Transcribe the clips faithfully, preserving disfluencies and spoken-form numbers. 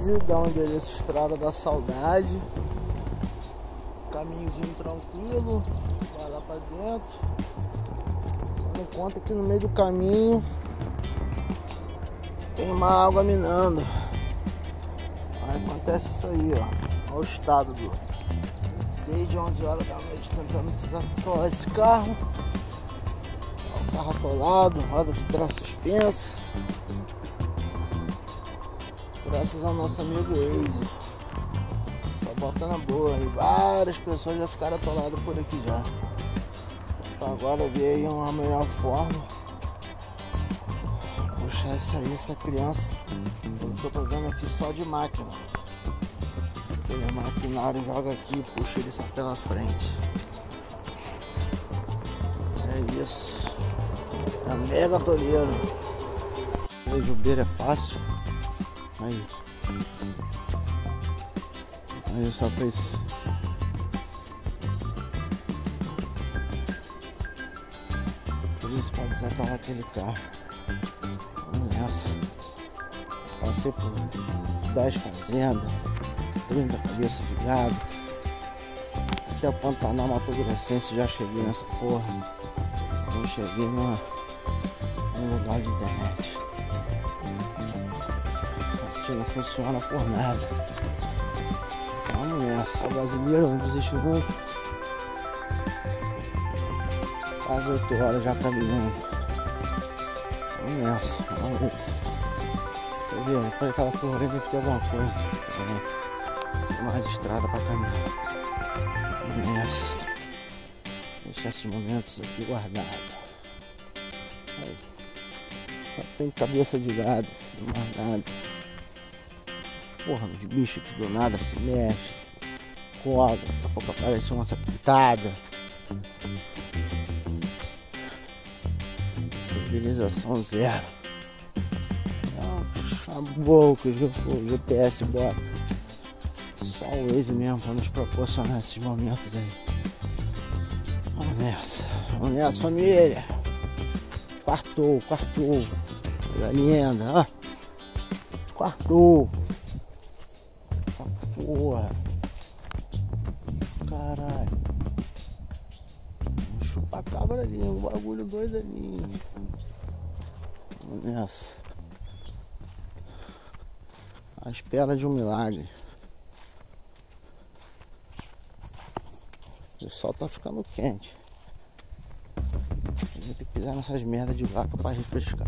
Waze, dá um endereço Estrada da Saudade. Caminhozinho tranquilo, vai lá pra dentro. Só não conta que no meio do caminho tem uma água minando. Aí acontece isso aí, ó. Olha o estado do... Desde onze horas da noite tentando desatolar esse carro. Olha o carro atolado, roda de trás suspensa. Graças ao nosso amigo Waze. Só bota na boa. E várias pessoas já ficaram atoladas por aqui já. Então agora veio uma melhor forma. Puxar isso aí, essa criança. Pelo que eu tô vendo aqui só de máquina. Aquele maquinário joga aqui e puxa ele só pela frente. É isso. É mega toleiro. Hoje o beira é fácil. Aí. Aí só pra isso. Por isso pode desatolar aquele carro. Vamos nessa. Passei por dez fazendas, trinta cabeças de gado. Até o Pantanal Mato Grossense já cheguei nessa porra. Eu cheguei numa, num lugar de internet. Aqui não funciona por nada. Vamos nessa, só brasileiro, não desiste nunca. Quase oito horas já caminhando. Vamos nessa, vamos ver. Deixa eu ver, depois daquela porra vai ficar alguma coisa. Tem mais estrada pra caminhar. Vamos nessa. Deixar esses momentos aqui guardados. Aí. Só tem cabeça de gado, não mais nada. Porra, os bichos que do nada se mexem, correm, daqui a pouco aparece uma sepultada. Civilização zero. É uma boa que o G P S bota. Só o Waze mesmo para nos proporcionar esses momentos aí. Vamos nessa, vamos nessa, família. Quartou, quartou. Linda, ó. Quartou. Porra. Caralho. Chupa cabra ali, um bagulho doido ali. Vamos nessa. À espera de um milagre. O sol tá ficando quente. A gente tem que pisar nessas merdas de vaca pra refrescar.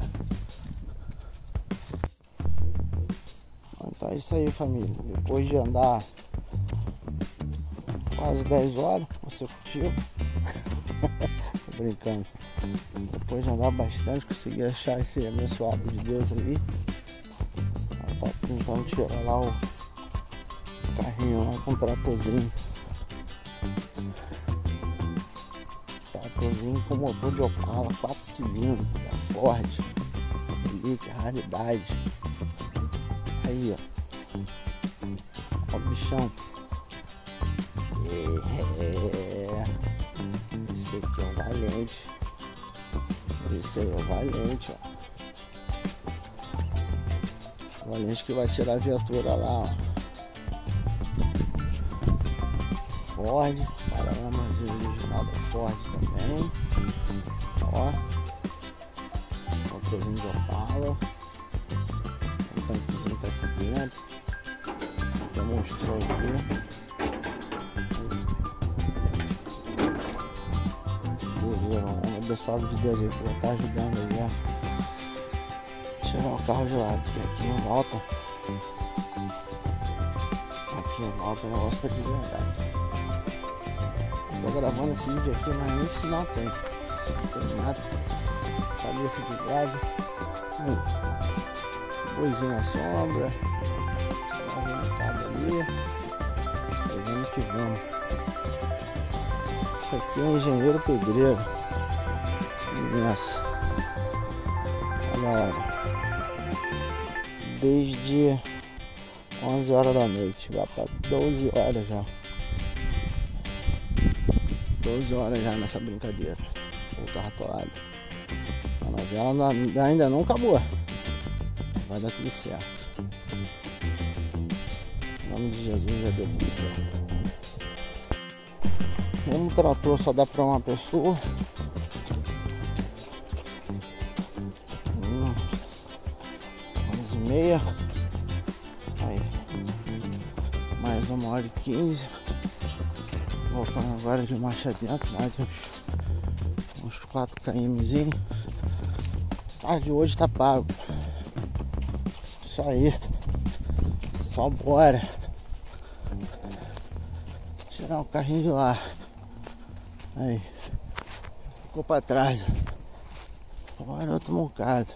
Então é isso aí, família. Depois de andar quase dez horas consecutivo. Tô brincando. Depois de andar bastante, consegui achar esse abençoado de Deus ali. Ela tá tentando tirar lá o carrinho lá com o tratorzinho. Tratorzinho com motor de Opala, quatro cilindros, da Ford. Ali, que é raridade. Aí, ó. Ó o bichão. É. Esse aqui é o valente. Esse aí é o valente, ó. O valente que vai tirar a viatura lá, ó. Ford. Paralamazinho original da Ford também. Ó. Motorzinho de Opala. O tanquezinho tá aqui dentro. Demonstrou aqui. Um abençoado de Deus aí que vai estar ajudando aí a tirar o carro de lá, porque aqui em volta aqui em volta o negócio tá de verdade. Tô gravando esse vídeo aqui, mas nem sinal tem. Não tem nada. Cabeça de gado. Hum. Boizinho na sombra. Ali. Vamos que vamos. Isso aqui é um engenheiro pedreiro. Nessa. Olha a hora. Desde onze horas da noite. Vai para doze horas já. doze horas já nessa brincadeira. O carro atolado. A novela ainda não acabou. Vai dar tudo certo. nome de Jesus, já deu tudo certo. Como o trator só dá pra uma pessoa, hum, onze e meia, aí, mais uma hora e quinze, voltando agora de marcha dentro, mais uns, uns quatro quilômetros. A de hoje tá pago. Isso aí, só bora tirar o carrinho de lá. Aí, ficou pra trás. Agora outro bocado.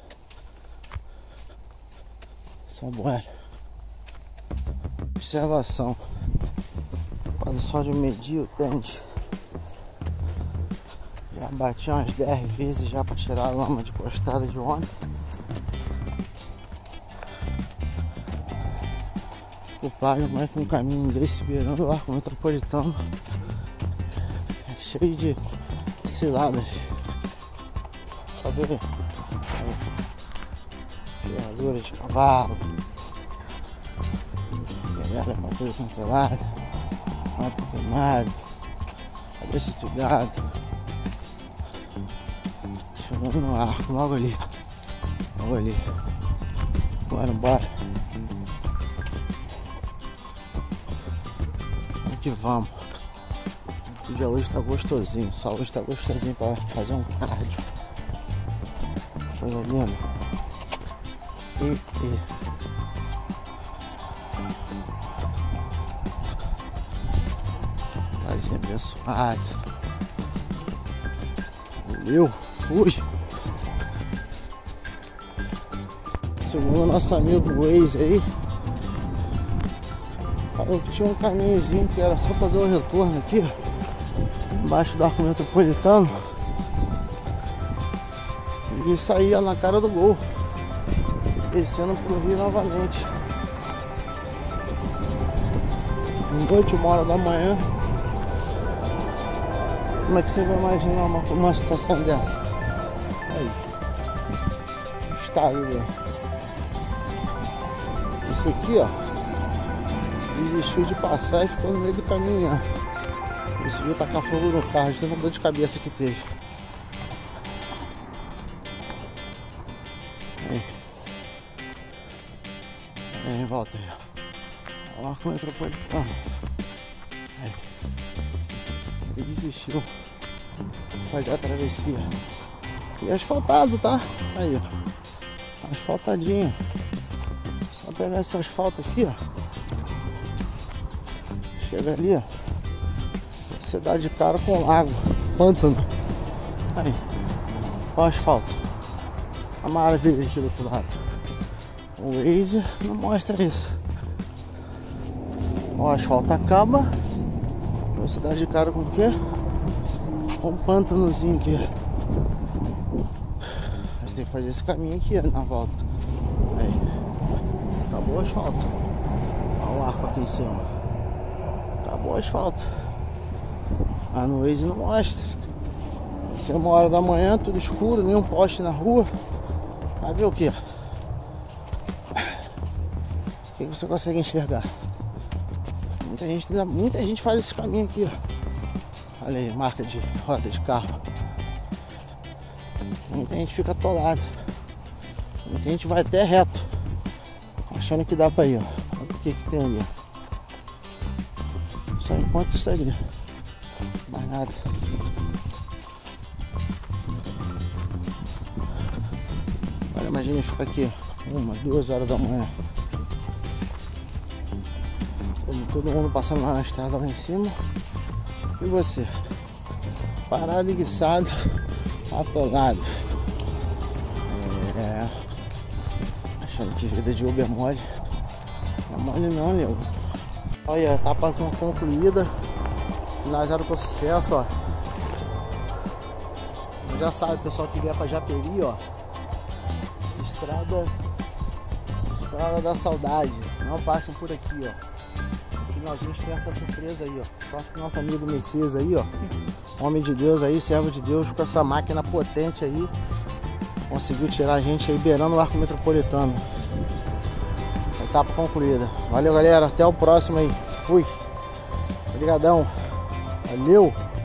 Só bora. Observação. Quase só de medir o tênis. Já bati umas dez vezes já pra tirar a lama de costada de ontem. Ocupado mais que um caminho desse beirando o arco metropolitano. Cheio de ciladas. Só ver ferradura de cavalo, galera pra tudo quanto é lado, mapa queimado, cabeça de gado, chegando no arco, logo ali, logo ali. Bora, bora. Vamos que vamos. O dia hoje tá gostosinho, só hoje tá gostosinho pra fazer um cardio. Coisa linda. E, e. Prazer abençoado. Valeu, fui. Segundo o nosso amigo Waze aí, falou que tinha um caminhozinho que era só fazer o retorno aqui, ó, embaixo do arco metropolitano, e saía na cara do gol, descendo pro Rio novamente. Noite, uma hora da manhã. Como é que você vai imaginar uma, uma situação dessa? Aí, o estado, né? Esse aqui, ó, desistiu de passar e ficou no meio do caminho, ó. Decidiu tacar fogo no carro, de tanta dor de cabeça que teve. Aí, aí volta aí, ó. Olha como metropolitano. Aí, ele desistiu de fazer a travessia. E asfaltado, tá? Aí, ó, asfaltadinho. Só pegar esse asfalto aqui, ó. Chega ali, ó. Você dá de cara com lago, pântano. Aí, ó o asfalto. A maravilha aqui do outro lado. O Waze não mostra isso. Ó, o asfalto acaba. Você dá de cara com o quê? Com um pântanozinho aqui. Mas tem que fazer esse caminho aqui, ó, na volta. Aí, acabou o asfalto. Olha o arco aqui em cima. Acabou o asfalto. Ah, no Waze não mostra. Se é uma hora da manhã, tudo escuro, nenhum poste na rua. Vai ver o que? O que você consegue enxergar? Muita gente, muita gente faz esse caminho aqui, ó. Olha aí, marca de roda de carro. Muita gente fica atolada. Muita gente vai até reto, achando que dá pra ir, ó. Olha o que que tem ali, ó. Só enquanto isso ali. Mais nada. Agora imagina ficar aqui uma, duas horas da manhã. Todo mundo passando lá na estrada lá em cima. E você? Parado, enguiçado, atolado. É. Achando que vida de Uber é mole. Não é mole não, nego. Olha, a etapa concluída. Finalizaram com sucesso, ó. Já sabe, o pessoal que vier pra Japeri, ó. Estrada. Estrada da saudade. Não passem por aqui, ó. No finalzinho tem essa surpresa aí, ó. Só que nosso amigo Messias aí, ó. Homem de Deus aí, servo de Deus, com essa máquina potente aí. Conseguiu tirar a gente aí beirando o arco metropolitano. Etapa concluída. Valeu, galera. Até o próximo aí. Fui. Obrigadão. Valeu.